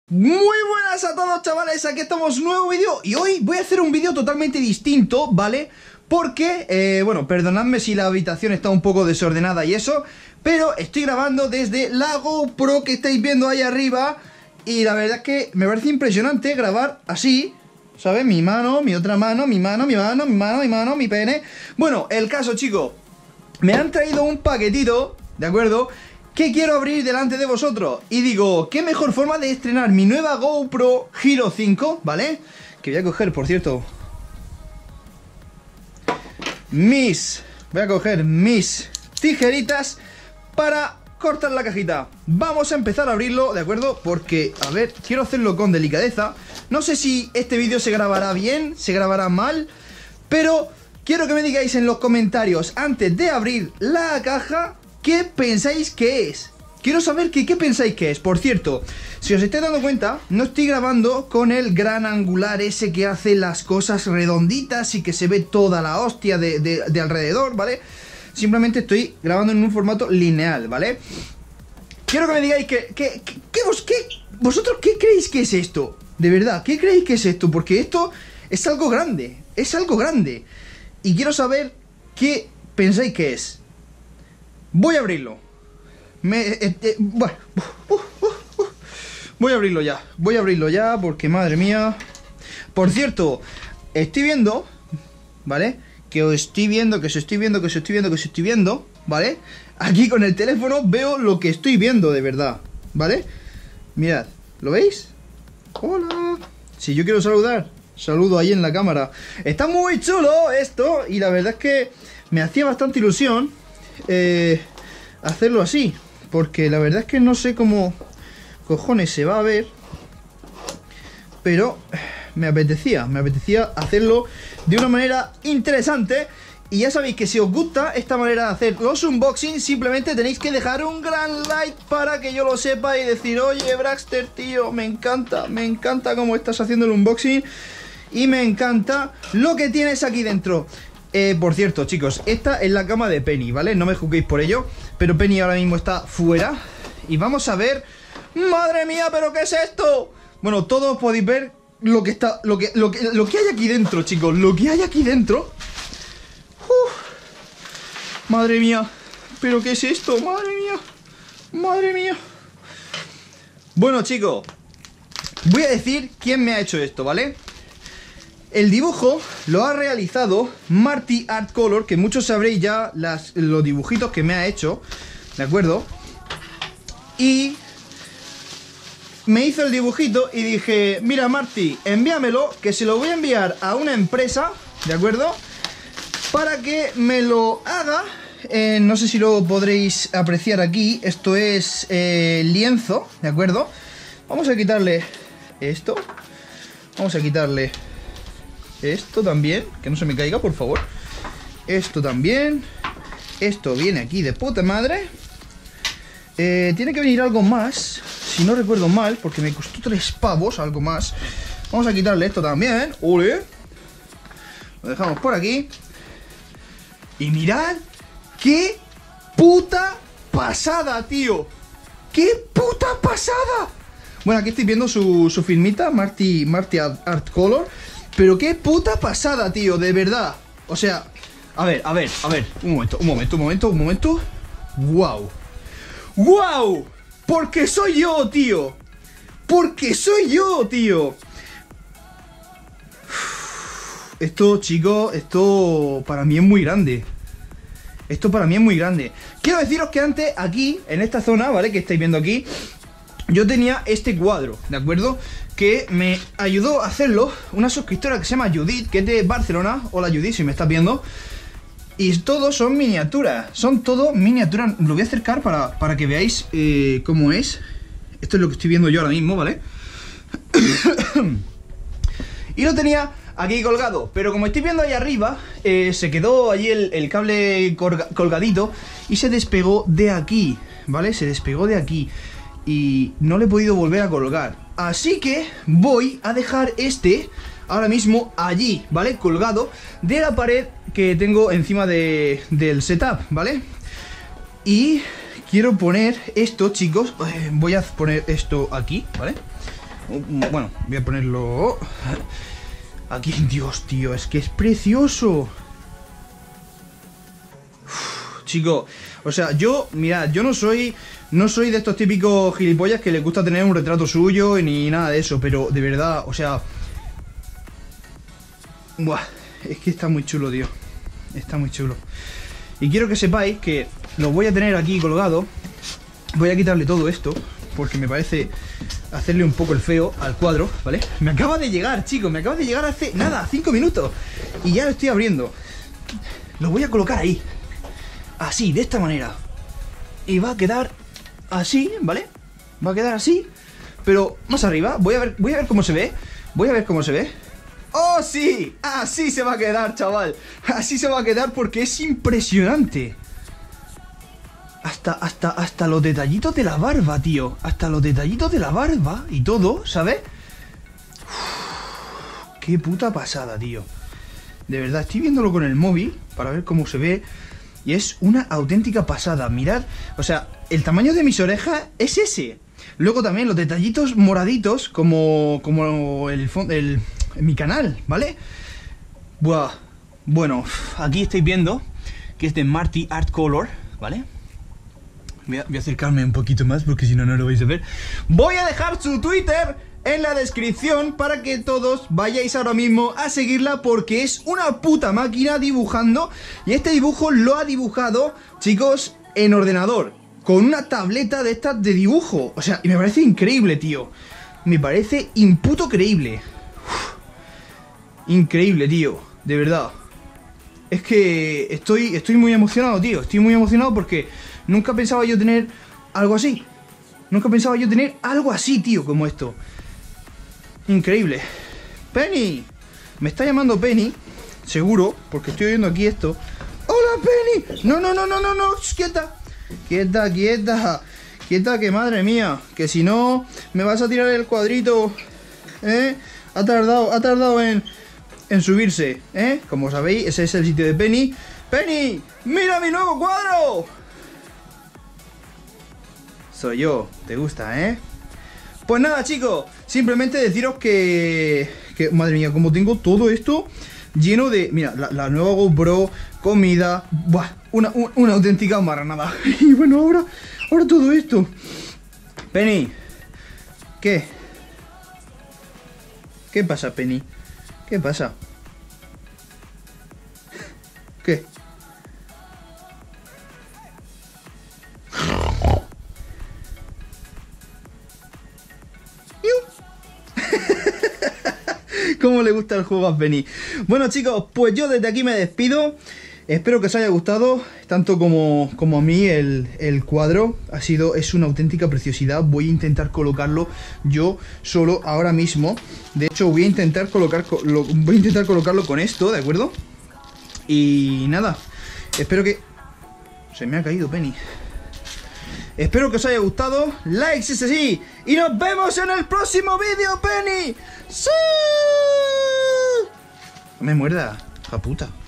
Muy buenas a todos, chavales, aquí estamos, nuevo vídeo. Y hoy voy a hacer un vídeo totalmente distinto, ¿vale? Porque, bueno, perdonadme si la habitación está un poco desordenada y eso, pero estoy grabando desde la GoPro que estáis viendo ahí arriba. Y la verdad es que me parece impresionante grabar así, ¿sabes? Mi mano, mi otra mano, mi mano, mi mano, mi mano, mi mano, mi pene. Bueno, el caso, chicos, me han traído un paquetito, ¿de acuerdo?, que quiero abrir delante de vosotros. Y digo, qué mejor forma de estrenar mi nueva GoPro Hero 5, ¿vale? Que voy a coger, por cierto, voy a coger mis tijeritas para cortar la cajita. Vamos a empezar a abrirlo, ¿de acuerdo? Porque, a ver, quiero hacerlo con delicadeza. No sé si este vídeo se grabará bien, se grabará mal, pero quiero que me digáis en los comentarios, antes de abrir la caja, ¿qué pensáis que es? Quiero saber qué pensáis que es. Por cierto, si os estáis dando cuenta, no estoy grabando con el gran angular ese que hace las cosas redonditas y que se ve toda la hostia de alrededor, ¿vale? Simplemente estoy grabando en un formato lineal, ¿vale? Quiero que me digáis ¿vosotros qué creéis que es esto? De verdad, ¿qué creéis que es esto? Porque esto es algo grande, es algo grande. Y quiero saber qué pensáis que es. Voy a abrirlo. Bueno, voy a abrirlo ya porque, madre mía. Por cierto, estoy viendo, ¿vale? Que os estoy viendo, ¿vale? Aquí con el teléfono veo lo que estoy viendo de verdad, ¿vale? Mirad, ¿lo veis? Hola. Si yo quiero saludar, saludo ahí en la cámara. Está muy chulo esto y la verdad es que me hacía bastante ilusión hacerlo así, porque la verdad es que no sé cómo cojones se va a ver, pero me apetecía hacerlo de una manera interesante. Y ya sabéis que si os gusta esta manera de hacer los unboxings, simplemente tenéis que dejar un gran like para que yo lo sepa y decir, oye Braxter, tío, me encanta cómo estás haciendo el unboxing y me encanta lo que tienes aquí dentro. Por cierto, chicos, esta es la cama de Penny, ¿vale? No me juzguéis por ello, pero Penny ahora mismo está fuera. Y vamos a ver... ¡Madre mía, pero qué es esto! Bueno, todos podéis ver lo que está... Lo que hay aquí dentro, chicos. Lo que hay aquí dentro. Madre mía. ¿Pero qué es esto? Madre mía. Madre mía. Bueno, chicos, voy a decir quién me ha hecho esto, ¿vale? El dibujo lo ha realizado Marty Art Color, que muchos sabréis ya los dibujitos que me ha hecho, ¿de acuerdo? Y me hizo el dibujito y dije, mira Marty, envíamelo, que se lo voy a enviar a una empresa, ¿de acuerdo? Para que me lo haga, no sé si lo podréis apreciar aquí, esto es lienzo, ¿de acuerdo? Vamos a quitarle esto, vamos a quitarle... esto también, que no se me caiga, por favor. Esto también. Esto viene aquí de puta madre. Tiene que venir algo más, si no recuerdo mal, porque me costó 3 pavos, algo más. Vamos a quitarle esto también. ¡Ole! Lo dejamos por aquí. Y mirad qué puta pasada, tío. ¡Qué puta pasada! Bueno, aquí estoy viendo su filmita, Marty Art Color. Pero qué puta pasada, tío, de verdad. O sea, a ver. Un momento. ¡Wow! ¡Wow! Porque soy yo, tío. Esto, chicos, esto para mí es muy grande. Quiero deciros que antes, aquí, en esta zona, ¿vale? Que estáis viendo aquí, yo tenía este cuadro, ¿de acuerdo? Que me ayudó a hacerlo una suscriptora que se llama Judith, que es de Barcelona. Hola Judith, si me estás viendo. Y todos son miniaturas, Lo voy a acercar para que veáis cómo es. Esto es lo que estoy viendo yo ahora mismo, ¿vale? Y lo tenía aquí colgado, pero como estoy viendo ahí arriba, se quedó allí el cable colgadito y se despegó de aquí, ¿vale? Se despegó de aquí y no le he podido volver a colgar. Así que voy a dejar ahora mismo allí, ¿vale? Colgado de la pared que tengo encima del setup, ¿vale? Y quiero poner esto, chicos. Voy a poner esto aquí, ¿vale? Bueno, voy a ponerlo aquí. Dios, tío, es que es precioso. Chico, o sea, mirad, yo no soy de estos típicos gilipollas que les gusta tener un retrato suyo ni nada de eso, pero de verdad, o sea... Buah, es que está muy chulo, tío. Está muy chulo. Y quiero que sepáis que lo voy a tener aquí colgado. Voy a quitarle todo esto, porque me parece hacerle un poco el feo al cuadro, ¿vale? Me acaba de llegar, chicos, me acaba de llegar hace, nada, 5 minutos. Y ya lo estoy abriendo. Lo voy a colocar ahí. Así, de esta manera. Y va a quedar así, ¿vale? Va a quedar así. Pero más arriba, voy a ver cómo se ve. Voy a ver cómo se ve. ¡Oh, sí! Así se va a quedar, chaval. Así se va a quedar porque es impresionante. Hasta los detallitos de la barba, tío. Hasta los detallitos de la barba y todo, ¿sabes? Uf, qué puta pasada, tío. De verdad, estoy viéndolo con el móvil para ver cómo se ve. Y es una auténtica pasada. Mirad, o sea, el tamaño de mis orejas es ese. Luego también los detallitos moraditos, como en mi canal, ¿vale? Buah. Bueno, aquí estáis viendo que es de Marty Art Color, ¿vale? Voy a acercarme un poquito más porque si no, no lo vais a ver. Voy a dejar su Twitter en la descripción para que todos vayáis ahora mismo a seguirla porque es una puta máquina dibujando. Y este dibujo lo ha dibujado, chicos, en ordenador, con una tableta de estas de dibujo. O sea, y me parece increíble, tío. Me parece imputo creíble. Increíble, tío, de verdad. Es que estoy muy emocionado, tío. Estoy muy emocionado porque nunca pensaba yo tener algo así. Nunca pensaba yo tener algo así, tío, como esto. Increíble. Penny. Me está llamando Penny. Seguro, porque estoy oyendo aquí esto. ¡Hola, Penny! No. Quieta. Quieta, que madre mía. Que si no, me vas a tirar el cuadrito. Ha tardado en subirse, ¿eh? Como sabéis, ese es el sitio de Penny. ¡Penny! ¡Mira mi nuevo cuadro! Soy yo. ¿Te gusta, eh? Pues nada, chicos, simplemente deciros que madre mía, como tengo todo esto lleno de... Mira, la nueva GoPro, comida... Buah, una auténtica marranada. Y bueno, ahora todo esto. Penny, ¿qué? ¿Qué pasa, Penny? ¿Qué pasa? ¿Qué? ¿Cómo le gusta el juego a Penny? Bueno, chicos, pues yo desde aquí me despido. Espero que os haya gustado, tanto como a mí el cuadro. Es una auténtica preciosidad. Voy a intentar colocarlo yo solo ahora mismo. De hecho, voy a intentar colocarlo con esto, ¿de acuerdo? Y nada, espero que... Se me ha caído Penny. Espero que os haya gustado. Like si es así. Y nos vemos en el próximo vídeo, Penny. ¡Sí! No me muerda, hija puta.